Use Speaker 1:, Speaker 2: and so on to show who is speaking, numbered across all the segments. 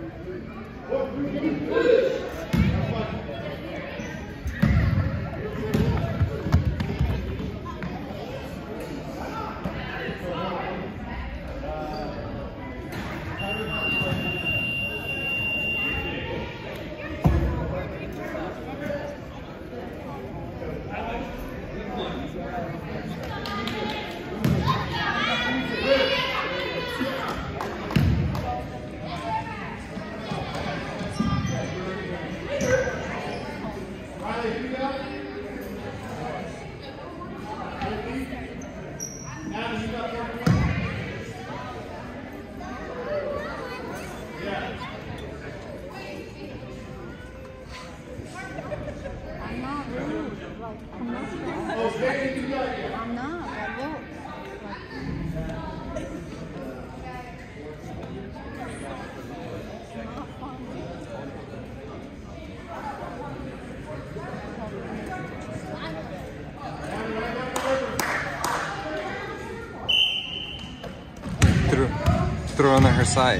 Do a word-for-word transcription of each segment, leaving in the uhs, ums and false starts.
Speaker 1: I'm not, I will.
Speaker 2: Throw, throw on her side.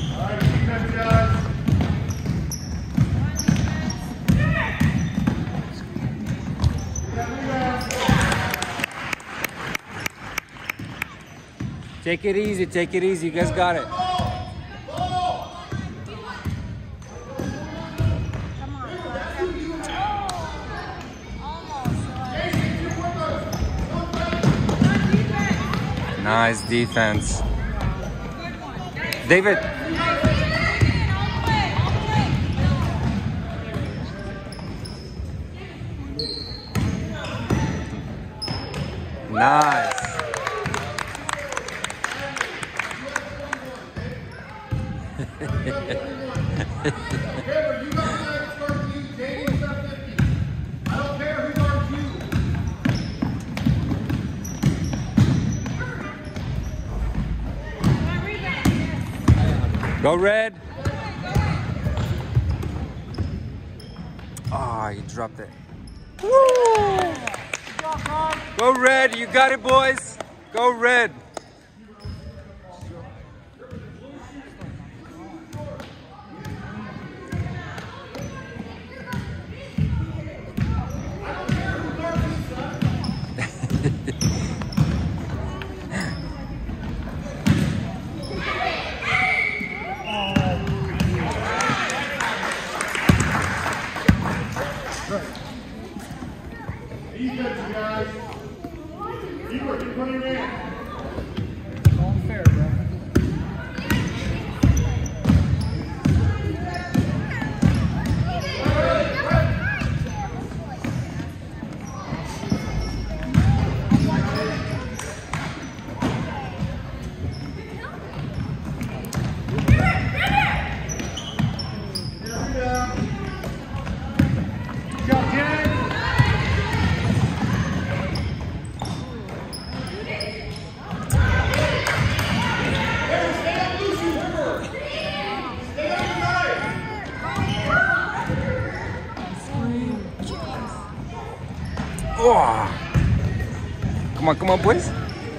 Speaker 2: Take it easy, take it easy. You guys got it. Nice defense. David. Nice. Go red. Oh, you dropped it. Woo! Go red. You got it, boys. Go red.
Speaker 3: Defense, guys. Keep working, put him in.
Speaker 4: All fair, bro.
Speaker 2: Oh. Come on, come on, boys.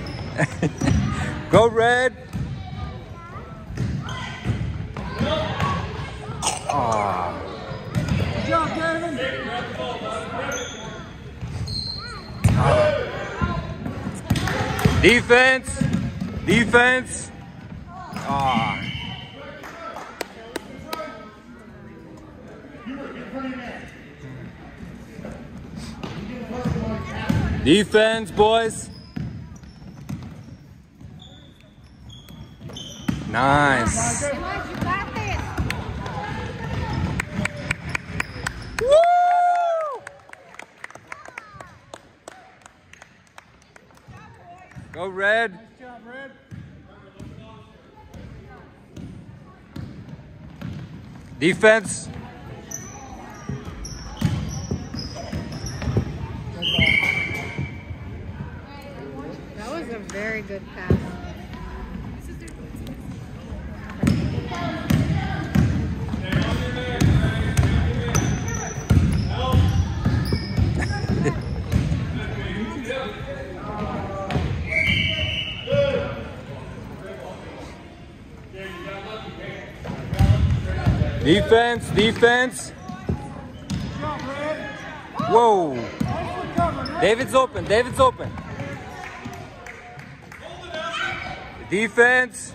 Speaker 2: Go red. Oh.
Speaker 4: Good job, Kevin.
Speaker 2: Oh. Defense. Defense. Oh. Defense, boys. Nice. Woo! Go red.
Speaker 4: Nice job, Red.
Speaker 2: Defense.
Speaker 1: That was a very good pass.
Speaker 2: Defense, defense.
Speaker 4: Good job, Red.
Speaker 2: Whoa.
Speaker 4: Nice recovery, Red.
Speaker 2: David's open, David's open. Defense.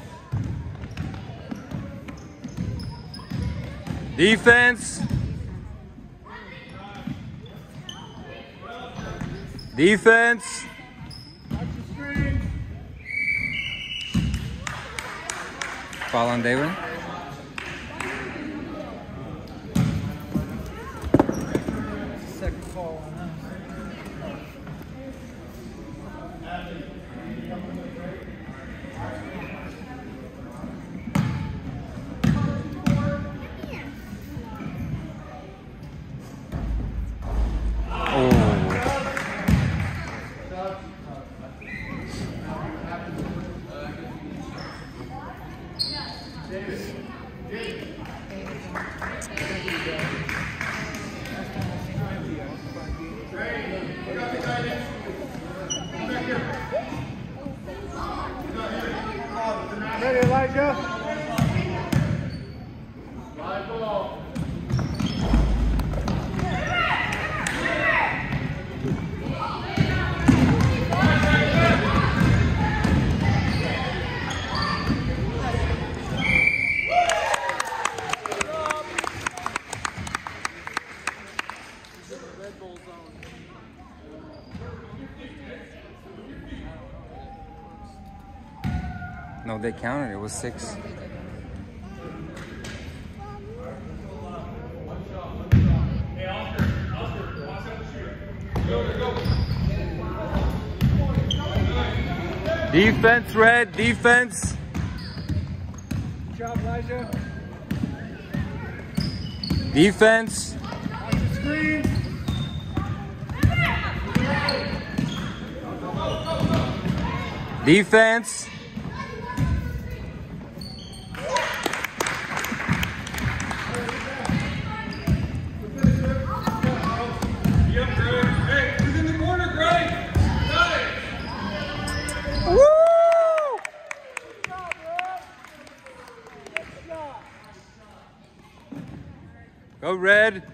Speaker 2: Defense. Defense.
Speaker 4: Watch the screen.
Speaker 2: Foul on David.
Speaker 4: Second call on that. Ready, Elijah? Live ball.
Speaker 2: No, they counted. It was six. Defense, Red. Defense.
Speaker 4: Good job, Elijah.
Speaker 2: Defense.
Speaker 4: Watch the screen.
Speaker 2: Defense. Go Red.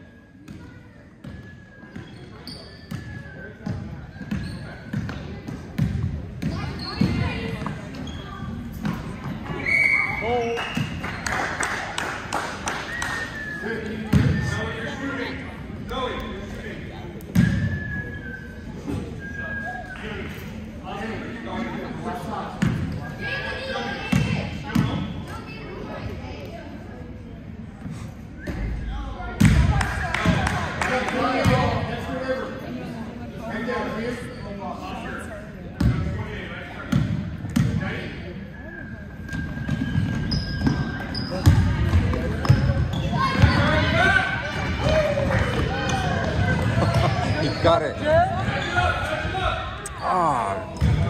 Speaker 4: Hold.
Speaker 2: He got it. Ah.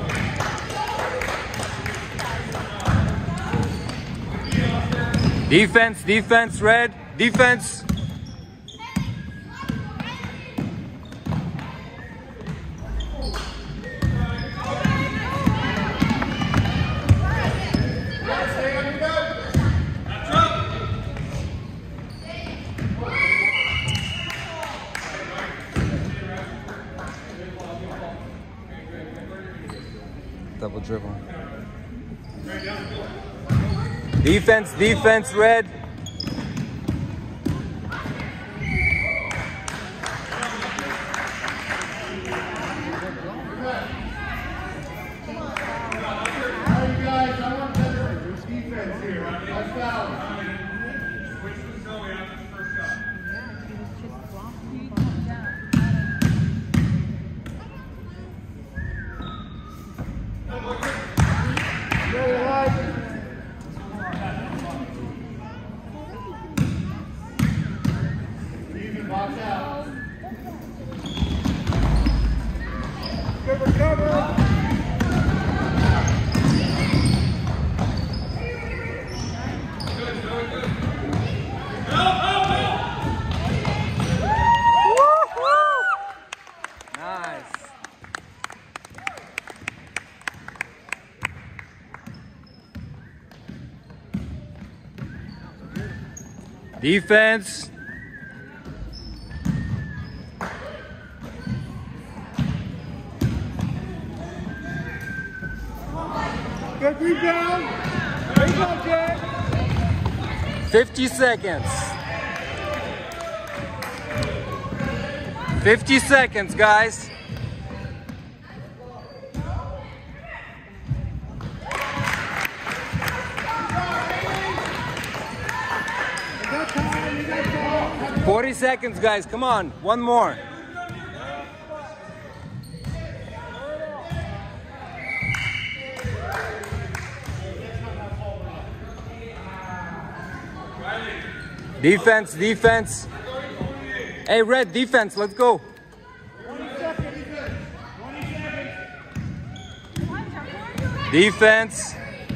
Speaker 2: Defense, defense, Red. Defense. Double dribble. Defense, defense, Red.
Speaker 3: Watch out.
Speaker 4: Good recovery.
Speaker 3: Good, good.
Speaker 2: Defense.
Speaker 4: Good rebound. Rebound, Jay.
Speaker 2: fifty seconds. fifty seconds, guys.
Speaker 4: You got time, you got time.
Speaker 2: forty seconds, guys. Come on. One more. Defense, defense. Hey, Red, defense, let's go. Defense.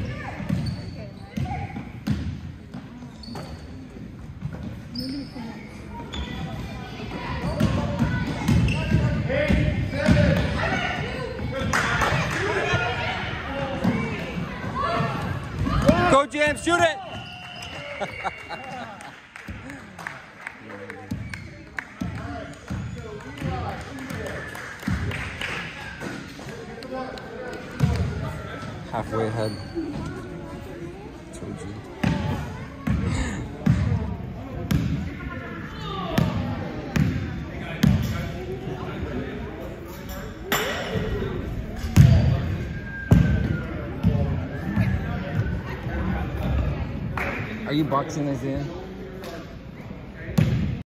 Speaker 2: Go, James, shoot it. Halfway ahead. Told you. Are you boxing, Isaiah?